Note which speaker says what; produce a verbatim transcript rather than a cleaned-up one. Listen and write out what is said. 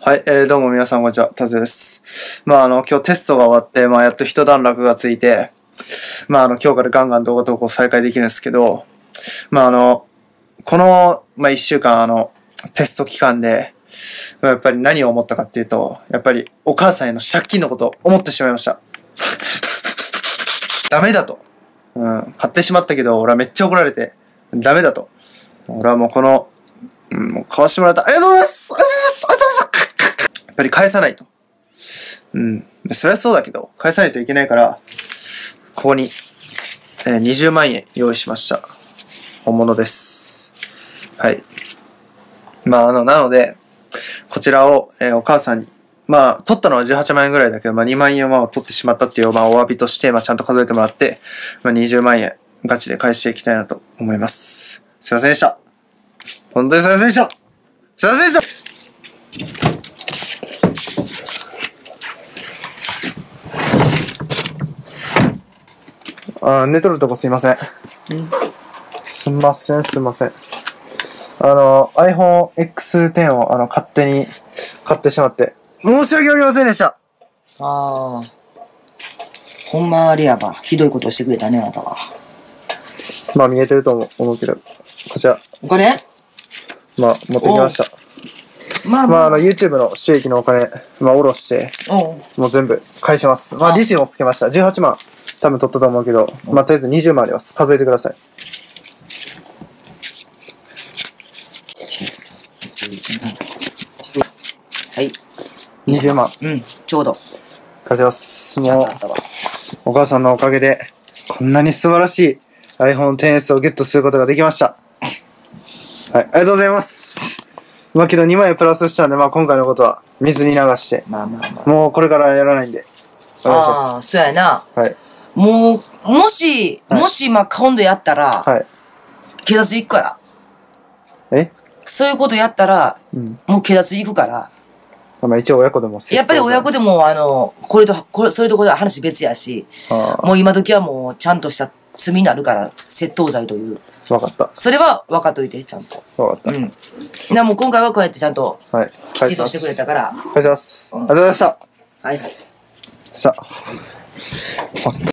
Speaker 1: はい、えー、どうも皆さんこんにちは、タズです。まああの、今日テストが終わって、まあやっと一段落がついて、まああの、今日からガンガン動画投稿再開できるんですけど、まああの、この、まあ一週間あの、テスト期間で、まあ、やっぱり何を思ったかっていうと、やっぱりお母さんへの借金のことを思ってしまいました。ダメだと。うん、買ってしまったけど、俺はめっちゃ怒られて、ダメだと。俺はもうこの、うん、もう買わしてもらった。ありがとうございますありがとうございますありがとうございますやっぱり返さないと。うん。それはそうだけど、返さないといけないから、ここに、えー、にじゅうまんえん用意しました。本物です。はい。まあ、あの、なので、こちらを、えー、お母さんに、まあ、取ったのはじゅうはちまんえんぐらいだけど、まあ、にまんえんを取ってしまったっていう、まあ、お詫びとして、まあ、ちゃんと数えてもらって、まあ、にじゅうまんえん、ガチで返していきたいなと思います。すいませんでした。本当にすいませんでした。すいませんでしたあー、寝とるとこすいません。すんません、すんません。あの、アイフォンエックステン をあの勝手に買ってしまって、申し訳ありませんでした。
Speaker 2: ああ。ほんまあれやば。ひどいことしてくれたね、あなたは。
Speaker 1: まあ見えてると思う思うけど、こちら。
Speaker 2: お金
Speaker 1: まあ、持ってきました。まあ、まあ、あの、YouTube の収益のお金、まあ、下ろして、もう全部返します。まあ、利子もつけました。じゅうはちまん、多分取ったと思うけど、まあ、とりあえずにじゅうまんあります。数えてください。
Speaker 2: はい。
Speaker 1: にじゅうまん。
Speaker 2: うん、ちょうど。
Speaker 1: 返します。もう、お母さんのおかげで、こんなに素晴らしい アイフォンテンエス をゲットすることができました。はい、ありがとうございます。まあけどにまんえんプラスしたんで、まあ今回のことは水に流して、
Speaker 2: まあまあまあ。
Speaker 1: もうこれからやらないんで、お願いします。
Speaker 2: ああ、そうやな。
Speaker 1: はい。
Speaker 2: もう、もし、
Speaker 1: はい、
Speaker 2: もし、まあ今度やったら、
Speaker 1: はい。
Speaker 2: 警察行くから。
Speaker 1: え
Speaker 2: そういうことやったら、うん、もう警察行くから。
Speaker 1: まあ一応親子でも
Speaker 2: やっぱり親子でも、あの、これと、これ、それとこれは話別やし、もう今時はもうちゃんとした罪になるから、窃盗罪という。
Speaker 1: わかった。
Speaker 2: それは分かっといて、ちゃんと。
Speaker 1: わかった。うん。
Speaker 2: な、もう今回はこうやってちゃんと、
Speaker 1: はい。
Speaker 2: きちんとしてくれたから。
Speaker 1: 返します。ありがとうございました。
Speaker 2: はいはい。
Speaker 1: した。ファック。